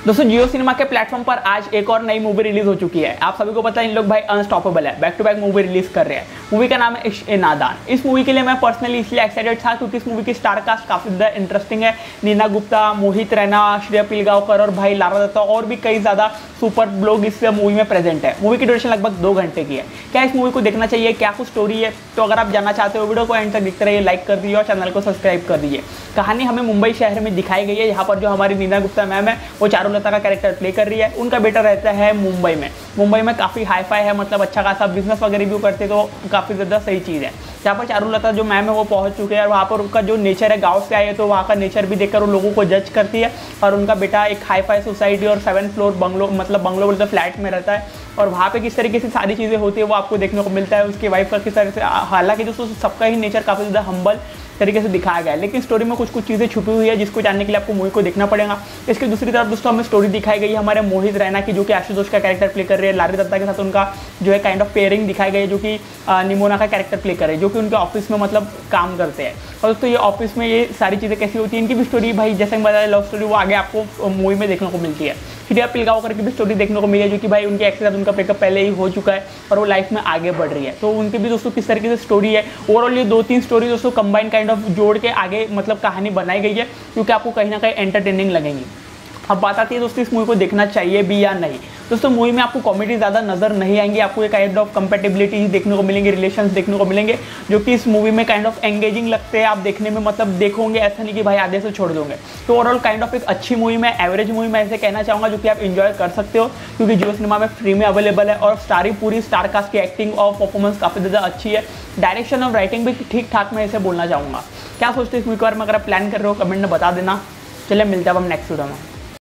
दोस्तों जियो सिनेमा के प्लेटफॉर्म पर आज एक और नई मूवी रिलीज हो चुकी है। आप सभी को पता है इन लोग भाई अनस्टॉपेबल है, back to back movie release कर रहे हैं। मूवी का नाम है इश्क ए नादान। इस मूवी के लिए मैं पर्सनली इसलिए एक्साइटेड था क्योंकि इस मूवी की स्टार कास्ट काफी ज़्यादा इंटरेस्टिंग है। नीना गुप्ता, मोहित रैना, श्रेया पिलगांवकर और भाई लारा दत्ता और भी कई ज़्यादा सुपर लोग इस मूवी में प्रेजेंट है। मूवी की ड्यूरेशन लगभग 2 घंटे की है। क्या इस मूवी को देखना चाहिए, क्या कुछ स्टोरी है, तो अगर आप जानना चाहते हो वीडियो को एंड तक देखते रहिए, लाइक कर दीजिए और चैनल को सब्सक्राइब कर दीजिए। कहानी हमें मुंबई शहर में दिखाई गई है। यहाँ पर जो हमारी नीना गुप्ता मैम है वो चारुलता का कैरेक्टर प्ले कर रही है। उनका बेटा रहता है मुंबई में। मुंबई में काफ़ी हाई फाई है, मतलब अच्छा खासा बिजनेस वगैरह भी करते, तो काफ़ी ज़्यादा सही चीज़ है। जहाँ पर चारुलता जो मैम है वो पहुँच चुके हैं और वहाँ पर उनका जो नेचर है, गाँव से आए तो वहाँ का नेचर भी देखकर वो लोगों को जज करती है। और उनका बेटा एक हाई फाई सोसाइटी और 7th फ्लोर बंगलो, मतलब बंगलो बोलते फ्लैट में रहता है और वहाँ पे किस तरीके से सारी चीज़ें होती है वो आपको देखने को मिलता है। उसकी वाइफ का किस तरह से, हालांकि दोस्तों सबका ही नेचर काफ़ी ज़्यादा हम्बल तरीके से दिखाया गया है, लेकिन स्टोरी में कुछ चीज़ें छुपी हुई है जिसको जानने के लिए आपको मूवी को देखना पड़ेगा। इसकी दूसरी तरफ दोस्तों हमें स्टोरी दिखाई गई है हमारे मोहित रैना की, जो कि आशुतोष का कैरेक्टर प्ले कर रही है। लारी दत्ता के साथ उनका जो है काइंड ऑफ पेयरिंग दिखाई गई है, जो कि निमोना का कैरेक्टर प्ले कर रहे हैं, जो कि उनके ऑफिस में मतलब काम करते हैं। और दोस्तों ये ऑफिस में ये सारी चीज़ें कैसी होती है, इनकी भी स्टोरी भाई जैसे मैं बताया लव स्टोरी वो आगे आपको मूवी में देखने को मिलती है। श्रेया पिलगांवकर की भी स्टोरी देखने को मिली है, जो कि भाई उनके एक्स के साथ उनका ब्रेकअप पहले ही हो चुका है और वो लाइफ में आगे बढ़ रही है। तो उनकी भी दोस्तों किस तरीके से स्टोरी है, ओवरऑल ये 2-3 स्टोरी दोस्तों कंबाइन काइंड ऑफ जोड़ के आगे मतलब कहानी बनाई गई है, क्योंकि आपको कहीं ना कहीं एंटरटेनिंग लगेंगी। अब बात आती है दोस्तों इस मूवी को देखना चाहिए भी या नहीं। दोस्तों मूवी में आपको कॉमेडी ज़्यादा नजर नहीं आएंगी, आपको एक काइंड ऑफ कंपेटेबिलिटी देखने को मिलेंगे, रिलेशंस देखने को मिलेंगे, जो कि इस मूवी में काइंड ऑफ एंगेजिंग लगते हैं। आप देखने में मतलब देखोगे, ऐसा नहीं कि भाई आधे से छोड़ दोगे। तो ओवरऑल काइंड ऑफ एक अच्छी मूवी में, एवरेज मूवी में ऐसे कहना चाहूँगा, जो कि आप इंजॉय कर सकते हो, क्योंकि जियो सिनेमा में फ्री में अवेलेबल है। और पूरी स्टार कास्ट की एक्टिंग और परफॉर्मेंस काफ़ी ज़्यादा अच्छी है। डायरेक्शन और राइटिंग भी ठीक ठाक मैं इसे बोलना चाहूँगा। क्या सोचते हो इस मूवी के बारे में, अगर आप प्लान कर रहे हो कमेंट में बता देना। चलिए मिलते हैं अब हम नेक्स्ट वीडियो में।